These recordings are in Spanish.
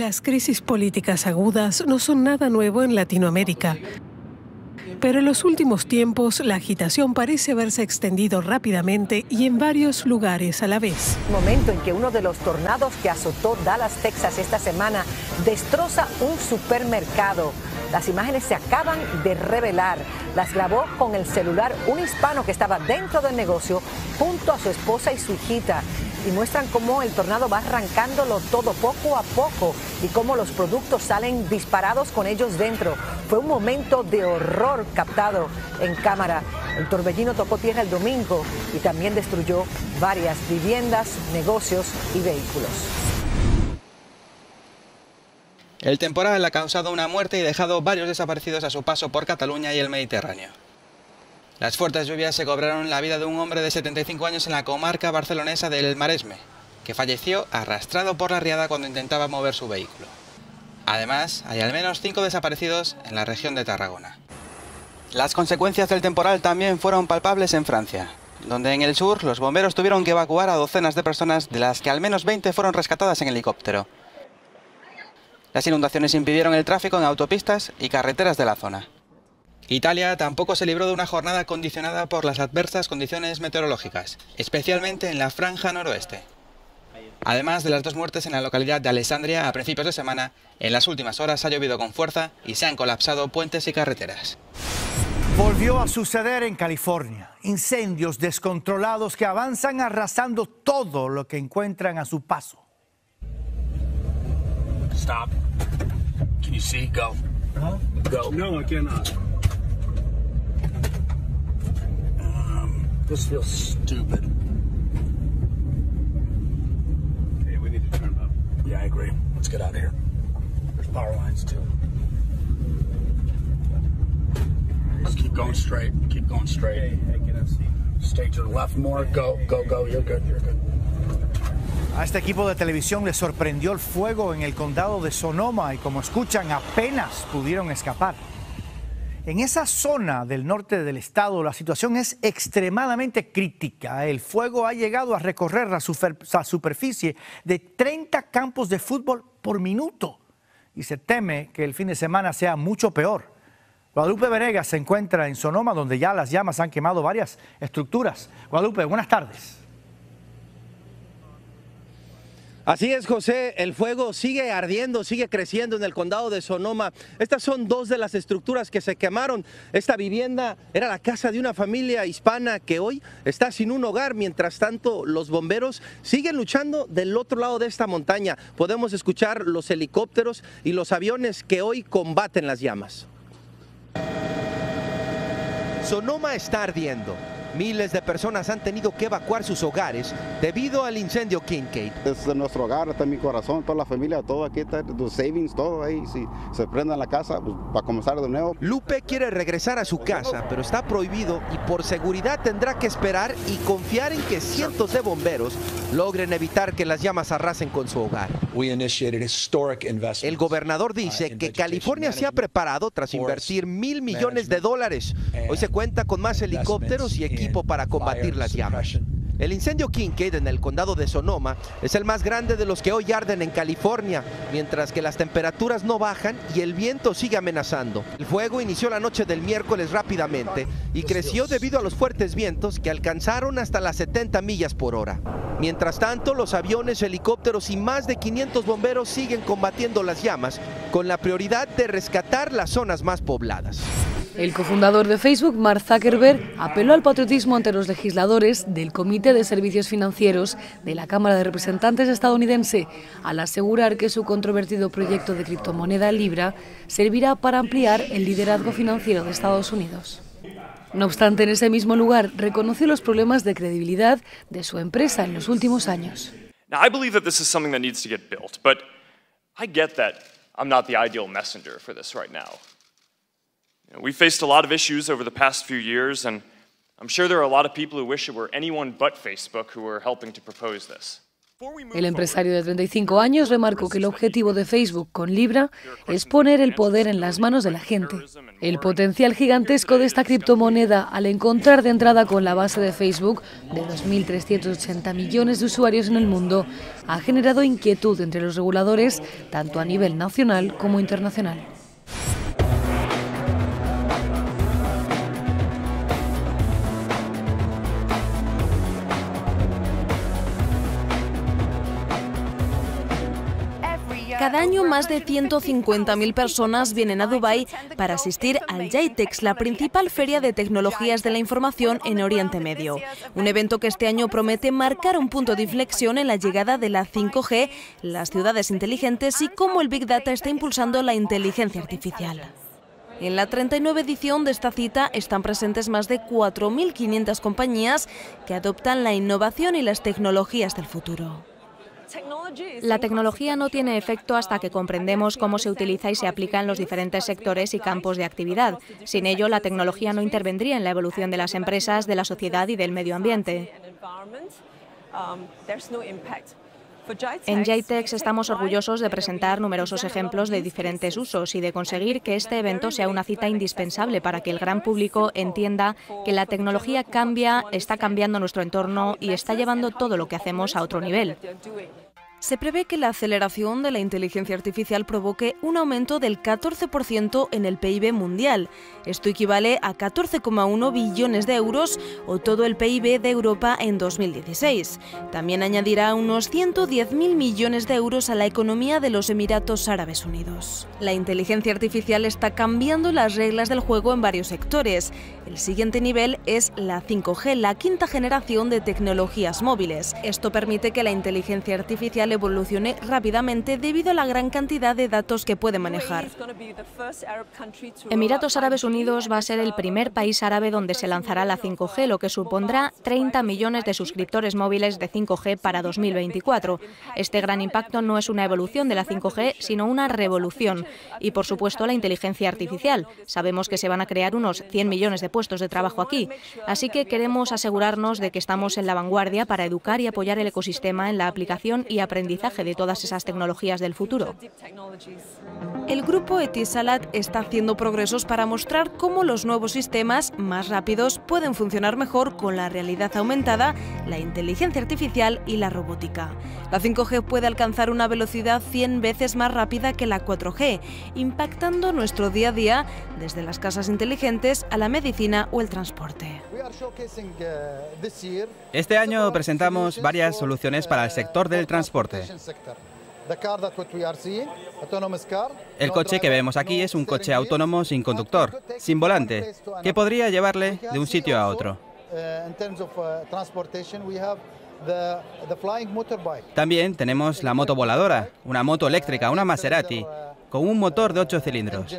Las crisis políticas agudas no son nada nuevo en Latinoamérica. Pero en los últimos tiempos la agitación parece haberse extendido rápidamente y en varios lugares a la vez. Momento en que uno de los tornados que azotó Dallas, Texas esta semana destroza un supermercado. Las imágenes se acaban de revelar. Las grabó con el celular un hispano que estaba dentro del negocio junto a su esposa y su hijita. Y muestran cómo el tornado va arrancándolo todo poco a poco y cómo los productos salen disparados con ellos dentro. Fue un momento de horror captado en cámara. El torbellino tocó tierra el domingo y también destruyó varias viviendas, negocios y vehículos. El temporal ha causado una muerte y dejado varios desaparecidos a su paso por Cataluña y el Mediterráneo. Las fuertes lluvias se cobraron la vida de un hombre de 75 años en la comarca barcelonesa del Maresme, que falleció arrastrado por la riada cuando intentaba mover su vehículo. Además, hay al menos 5 desaparecidos en la región de Tarragona. Las consecuencias del temporal también fueron palpables en Francia, donde en el sur los bomberos tuvieron que evacuar a docenas de personas, de las que al menos 20 fueron rescatadas en helicóptero. Las inundaciones impidieron el tráfico en autopistas y carreteras de la zona. Italia tampoco se libró de una jornada condicionada por las adversas condiciones meteorológicas, especialmente en la franja noroeste. Además de las 2 muertes en la localidad de Alessandria a principios de semana, en las últimas horas ha llovido con fuerza y se han colapsado puentes y carreteras. Volvió a suceder en California. Incendios descontrolados que avanzan arrasando todo lo que encuentran a su paso. Stop. Can you see? Go. Go. No, I cannot. This feels stupid. Okay, we need to turn up. Yeah, I agree. Let's get out of here. There's power lines too. Just keep going straight. Keep going straight. Hey, get us. Stay to the left more. Go, go, go. You're good. You're good. A este equipo de televisión le sorprendió el fuego en el condado de Sonoma y, como escuchan, apenas pudieron escapar. En esa zona del norte del estado la situación es extremadamente crítica. El fuego ha llegado a recorrer la superficie de 30 campos de fútbol por minuto y se teme que el fin de semana sea mucho peor. Guadalupe Venegas se encuentra en Sonoma, donde ya las llamas han quemado varias estructuras. Guadalupe, buenas tardes. Así es, José, el fuego sigue ardiendo, sigue creciendo en el condado de Sonoma. Estas son 2 de las estructuras que se quemaron. Esta vivienda era la casa de una familia hispana que hoy está sin un hogar. Mientras tanto, los bomberos siguen luchando del otro lado de esta montaña. Podemos escuchar los helicópteros y los aviones que hoy combaten las llamas. Sonoma está ardiendo. Miles de personas han tenido que evacuar sus hogares debido al incendio Kincade. Es nuestro hogar, está en mi corazón, toda la familia, todo aquí está, los savings, todo ahí. Si se prende la casa, pues, para comenzar de nuevo. Lupe quiere regresar a su casa, pero está prohibido y por seguridad tendrá que esperar y confiar en que cientos de bomberos logren evitar que las llamas arrasen con su hogar. El gobernador dice que California se ha preparado tras invertir $1,000 millones. Hoy se cuenta con más helicópteros y equipo para combatir las llamas. El incendio Kincade en el condado de Sonoma es el más grande de los que hoy arden en California, mientras que las temperaturas no bajan y el viento sigue amenazando. El fuego inició la noche del miércoles rápidamente y creció debido a los fuertes vientos que alcanzaron hasta las 70 millas por hora. Mientras tanto, los aviones, helicópteros y más de 500 bomberos siguen combatiendo las llamas con la prioridad de rescatar las zonas más pobladas. El cofundador de Facebook, Mark Zuckerberg, apeló al patriotismo ante los legisladores del Comité de Servicios Financieros de la Cámara de Representantes estadounidense, al asegurar que su controvertido proyecto de criptomoneda Libra servirá para ampliar el liderazgo financiero de Estados Unidos. No obstante, en ese mismo lugar reconoció los problemas de credibilidad de su empresa en los últimos años. Now, I believe that this is something that needs to get built, but I get that I'm not the ideal messenger for this right now. We faced a lot of issues over the past few years, and I'm sure there are a lot of people who wish it were anyone but Facebook who were helping to propose this. El empresario de 35 años remarcó que el objetivo de Facebook con Libra es poner el poder en las manos de la gente. El potencial gigantesco de esta criptomoneda, al encontrar de entrada con la base de Facebook de 2.380 millones de usuarios en el mundo, ha generado inquietud entre los reguladores, tanto a nivel nacional como internacional. Cada año más de 150.000 personas vienen a Dubái para asistir al GITEX, la principal feria de tecnologías de la información en Oriente Medio. Un evento que este año promete marcar un punto de inflexión en la llegada de la 5G, las ciudades inteligentes y cómo el Big Data está impulsando la inteligencia artificial. En la 39 edición de esta cita están presentes más de 4.500 compañías que adoptan la innovación y las tecnologías del futuro. La tecnología no tiene efecto hasta que comprendemos cómo se utiliza y se aplica en los diferentes sectores y campos de actividad. Sin ello, la tecnología no intervendría en la evolución de las empresas, de la sociedad y del medio ambiente. En GITEX estamos orgullosos de presentar numerosos ejemplos de diferentes usos y de conseguir que este evento sea una cita indispensable para que el gran público entienda que la tecnología cambia, está cambiando nuestro entorno y está llevando todo lo que hacemos a otro nivel. Se prevé que la aceleración de la inteligencia artificial provoque un aumento del 14% en el PIB mundial. Esto equivale a 14,1 billones de euros o todo el PIB de Europa en 2016. También añadirá unos 110.000 millones de euros a la economía de los Emiratos Árabes Unidos. La inteligencia artificial está cambiando las reglas del juego en varios sectores. El siguiente nivel es la 5G, la quinta generación de tecnologías móviles. Esto permite que la inteligencia artificial evolucione rápidamente debido a la gran cantidad de datos que puede manejar. Emiratos Árabes Unidos va a ser el primer país árabe donde se lanzará la 5G, lo que supondrá 30 millones de suscriptores móviles de 5G para 2024. Este gran impacto no es una evolución de la 5G, sino una revolución. Y, por supuesto, la inteligencia artificial. Sabemos que se van a crear unos 100 millones de puestos de trabajo aquí. Así que queremos asegurarnos de que estamos en la vanguardia para educar y apoyar el ecosistema en la aplicación y aprendizaje de todas esas tecnologías del futuro. El grupo Etisalat está haciendo progresos para mostrar cómo los nuevos sistemas más rápidos pueden funcionar mejor con la realidad aumentada, la inteligencia artificial y la robótica. La 5G puede alcanzar una velocidad 100 veces más rápida que la 4G, impactando nuestro día a día desde las casas inteligentes a la medicina o el transporte. Este año presentamos varias soluciones para el sector del transporte. El coche que vemos aquí es un coche autónomo sin conductor, sin volante, que podría llevarle de un sitio a otro. También tenemos la moto voladora, una moto eléctrica, una Maserati, con un motor de 8 cilindros.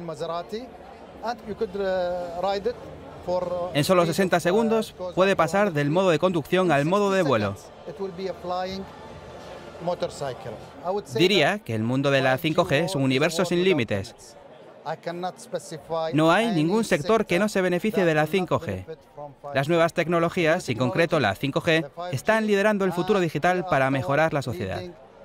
En solo 60 segundos puede pasar del modo de conducción al modo de vuelo. Diría que el mundo de la 5G es un universo sin límites. No hay ningún sector que no se beneficie de la 5G. Las nuevas tecnologías, en concreto la 5G, están liderando el futuro digital para mejorar la sociedad.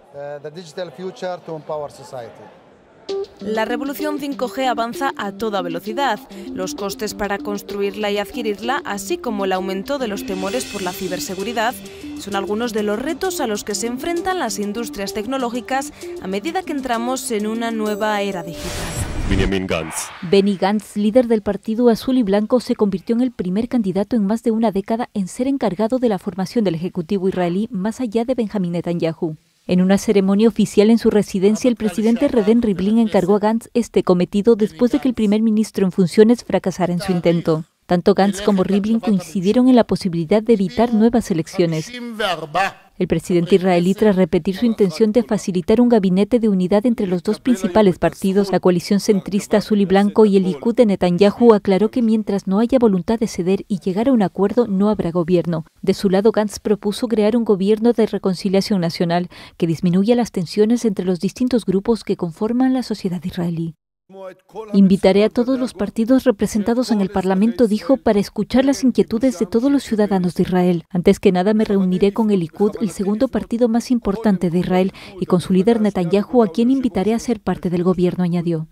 La revolución 5G avanza a toda velocidad. Los costes para construirla y adquirirla, así como el aumento de los temores por la ciberseguridad, son algunos de los retos a los que se enfrentan las industrias tecnológicas a medida que entramos en una nueva era digital. Benny Gantz, líder del Partido Azul y Blanco, se convirtió en el primer candidato en más de una década en ser encargado de la formación del Ejecutivo israelí más allá de Benjamín Netanyahu. En una ceremonia oficial en su residencia, el presidente Reuven Rivlin encargó a Gantz este cometido después de que el primer ministro en funciones fracasara en su intento. Tanto Gantz como Rivlin coincidieron en la posibilidad de evitar nuevas elecciones. El presidente israelí, tras repetir su intención de facilitar un gabinete de unidad entre los dos principales partidos, la coalición centrista azul y blanco y el Likud de Netanyahu, aclaró que mientras no haya voluntad de ceder y llegar a un acuerdo, no habrá gobierno. De su lado, Gantz propuso crear un gobierno de reconciliación nacional que disminuya las tensiones entre los distintos grupos que conforman la sociedad israelí. Invitaré a todos los partidos representados en el Parlamento, dijo, para escuchar las inquietudes de todos los ciudadanos de Israel. Antes que nada me reuniré con el Likud, el segundo partido más importante de Israel, y con su líder Netanyahu, a quien invitaré a ser parte del gobierno, añadió.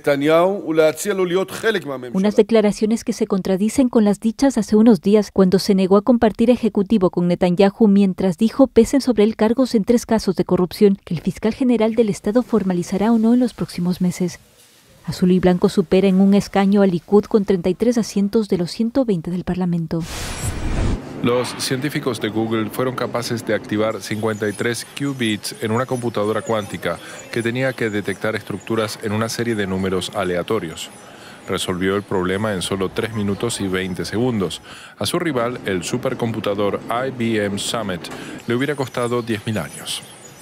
Unas declaraciones que se contradicen con las dichas hace unos días cuando se negó a compartir ejecutivo con Netanyahu mientras dijo pesen sobre él cargos en 3 casos de corrupción que el fiscal general del Estado formalizará o no en los próximos meses. Azul y Blanco supera en un escaño al Likud con 33 asientos de los 120 del Parlamento. Los científicos de Google fueron capaces de activar 53 qubits en una computadora cuántica que tenía que detectar estructuras en una serie de números aleatorios. Resolvió el problema en solo 3 minutos y 20 segundos. A su rival, el supercomputador IBM Summit, le hubiera costado 10.000 años.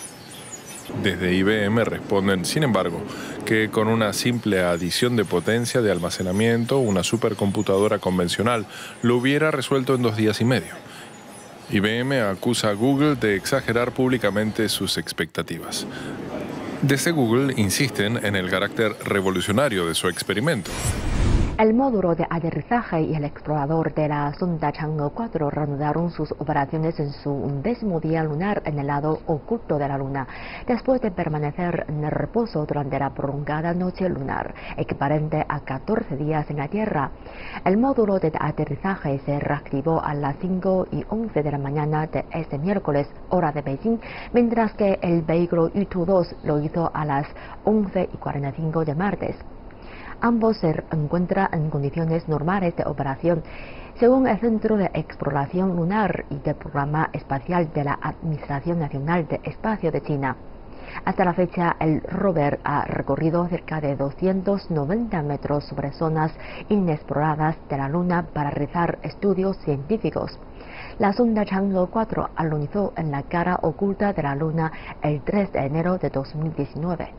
Desde IBM responden, sin embargo, que con una simple adición de potencia de almacenamiento, una supercomputadora convencional lo hubiera resuelto en 2 días y medio. IBM acusa a Google de exagerar públicamente sus expectativas. Desde Google insisten en el carácter revolucionario de su experimento. El módulo de aterrizaje y el explorador de la sonda Chang'e 4 reanudaron sus operaciones en su 11º día lunar en el lado oculto de la Luna, después de permanecer en reposo durante la prolongada noche lunar, equivalente a 14 días en la Tierra. El módulo de aterrizaje se reactivó a las 5:11 de la mañana de este miércoles, hora de Beijing, mientras que el vehículo Yutu-2 lo hizo a las 11:45 de martes. Ambos se encuentran en condiciones normales de operación, según el Centro de Exploración Lunar y del Programa Espacial de la Administración Nacional de Espacio de China. Hasta la fecha, el rover ha recorrido cerca de 290 metros sobre zonas inexploradas de la Luna para realizar estudios científicos. La sonda Chang'e 4 alunizó en la cara oculta de la Luna el 3 de enero de 2019.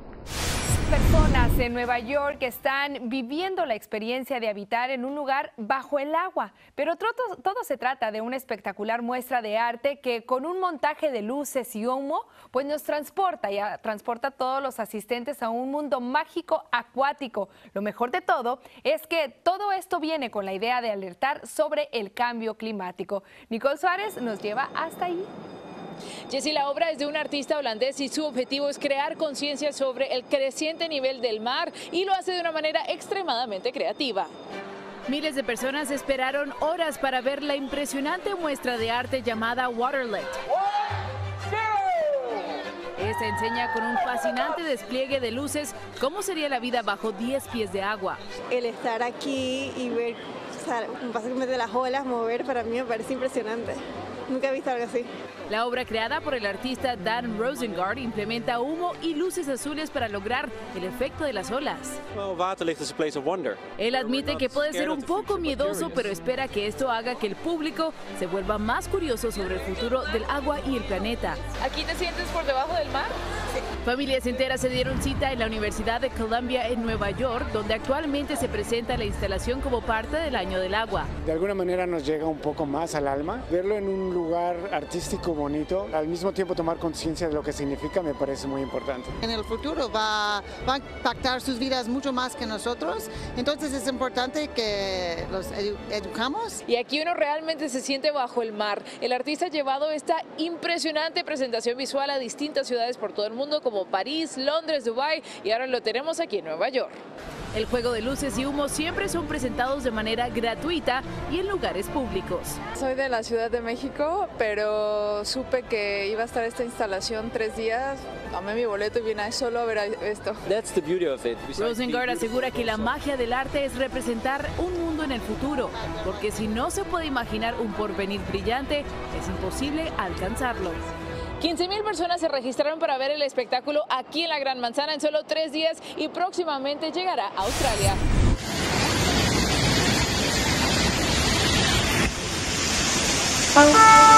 Personas en Nueva York están viviendo la experiencia de habitar en un lugar bajo el agua, pero todo se trata de una espectacular muestra de arte que con un montaje de luces y humo pues nos transporta a todos los asistentes a un mundo mágico acuático. Lo mejor de todo es que todo esto viene con la idea de alertar sobre el cambio climático. Nicole Suárez nos lleva hasta ahí. Jessy, la obra es de un artista holandés y su objetivo es crear conciencia sobre el creciente nivel del mar y lo hace de una manera extremadamente creativa. Miles de personas esperaron horas para ver la impresionante muestra de arte llamada Waterlit. Esta enseña con un fascinante despliegue de luces cómo sería la vida bajo 10 pies de agua. El estar aquí y ver, básicamente las olas mover, para mí me parece impresionante. Nunca he visto algo así. La obra creada por el artista Dan Rosengard implementa humo y luces azules para lograr el efecto de las olas. Él admite que puede ser un poco miedoso, pero espera que esto haga que el público se vuelva más curioso sobre el futuro del agua y el planeta. ¿Aquí te sientes por debajo del mar? Sí. Familias enteras se dieron cita en la Universidad de Columbia en Nueva York, donde actualmente se presenta la instalación como parte del Año del Agua. De alguna manera nos llega un poco más al alma. Verlo en un lugar artístico bonito, al mismo tiempo tomar conciencia de lo que significa, me parece muy importante. En el futuro va a impactar sus vidas mucho más que nosotros, entonces es importante que los educamos. Y aquí uno realmente se siente bajo el mar. El artista ha llevado esta impresionante presentación visual a distintas ciudades por todo el mundo, como París, Londres, Dubái, y ahora lo tenemos aquí en Nueva York. El juego de luces y humo siempre son presentados de manera gratuita y en lugares públicos. Soy de la Ciudad de México, pero supe que iba a estar esta instalación 3 días. Tomé mi boleto y vine solo a ver esto. Rosengard asegura que la magia del arte es representar un mundo en el futuro, porque si no se puede imaginar un porvenir brillante, es imposible alcanzarlo. 15.000 personas se registraron para ver el espectáculo aquí en la Gran Manzana en solo 3 días y próximamente llegará a Australia. ¡Papá!